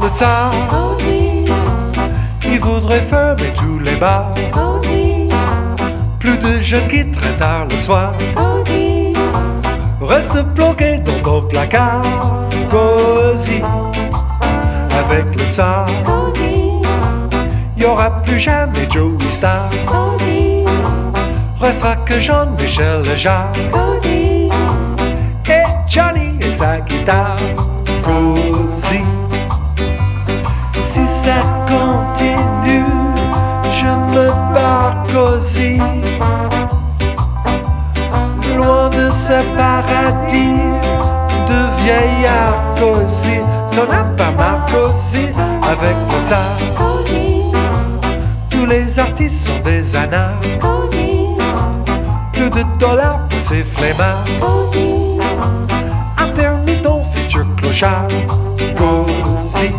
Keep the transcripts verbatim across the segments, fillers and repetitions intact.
de ça, Cosy, il voudrait fermer tous les bars. cosy, Plus de jeunes qui traînent tard le soir. cosy, Reste bloqué dans ton placard. Cosy, avec le tsar, cosy, y aura plus jamais Joey Star. cosy, Restera que Jean-Michel Jarre cosy, et Johnny et sa guitare. Cosy, si ça continue, je me barre. Cosy, loin de ce paradis de vieillard. Cosy, t'en as pas marre. Cosy, avec le tsar, cosy, tous les artistes sont des anards. cosy, Plus de dollars pour ces flemmards. cosy, Intermittent, futur clochard. Cosy,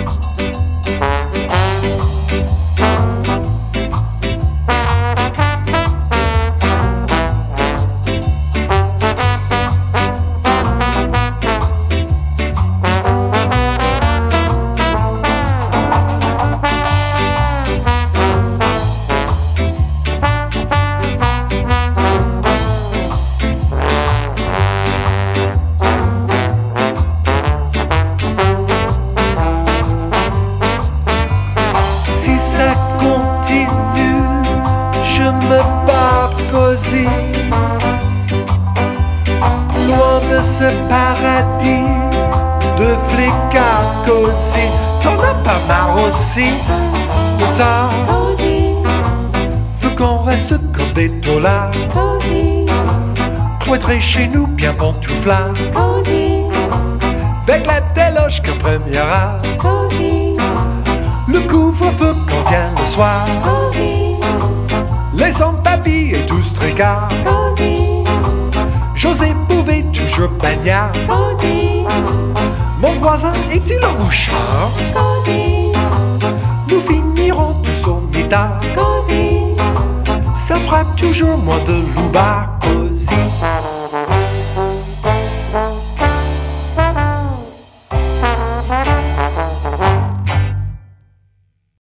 si ça continue, je me barre. Cosy, loin de ce paradis de flicard. Cosy, t'en as pas marre aussi. Le tsar cosy, veut qu'on reste comme des taulards, cosy, cloîtrés chez nous bien pantouflards, cosy, avec la déloge qu'un premier art. cosy, Le couvre-feu quand vient le soir, cosy, laissant ta vie et tous tricards. cosy, José Bouvet, toujours bagnard. cosy, Mon voisin est-il un mouchard? cosy, Nous finirons tous au mitard. cosy, Ça fera toujours moins de loubard. Cosy,